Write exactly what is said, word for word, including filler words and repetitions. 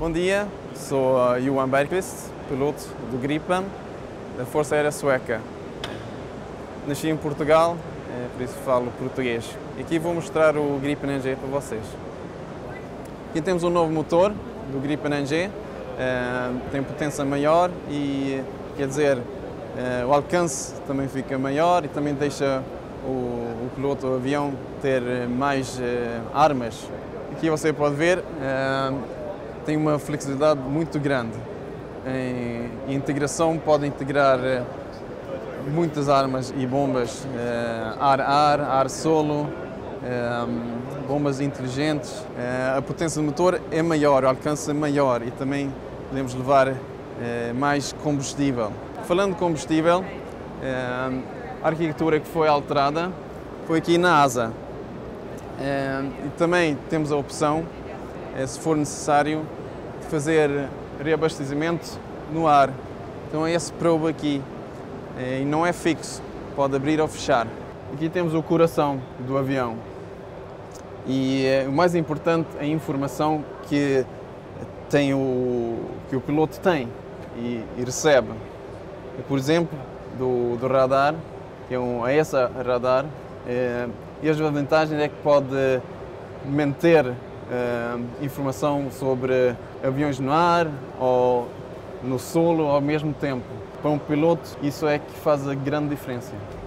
Bom dia, sou uh, Johan Bergqvist, piloto do Gripen, da Força Aérea Sueca. Nasci em Portugal, é, por isso falo português. E aqui vou mostrar o Gripen N G para vocês. Aqui temos um novo motor do Gripen N G, é, tem potência maior e, quer dizer, é, o alcance também fica maior e também deixa o, o piloto, o avião, ter mais é, armas. Aqui você pode ver, é, tem uma flexibilidade muito grande. Em integração pode integrar muitas armas e bombas, ar-ar, ar-solo, bombas inteligentes. A potência do motor é maior, o alcance é maior e também podemos levar mais combustível. Falando de combustível, a arquitetura que foi alterada foi aqui na asa. E também temos a opção, se for necessário, de fazer reabastecimento no ar. Então é esse probe aqui, e não é fixo, pode abrir ou fechar. Aqui temos o coração do avião e o mais importante é a informação que, tem o, que o piloto tem e, e recebe. Por exemplo, do, do radar, que é um A E S A radar, é, e as vantagens é que pode manter uh, informação sobre aviões no ar ou no solo ao mesmo tempo. Para um piloto, isso é que faz a grande diferença.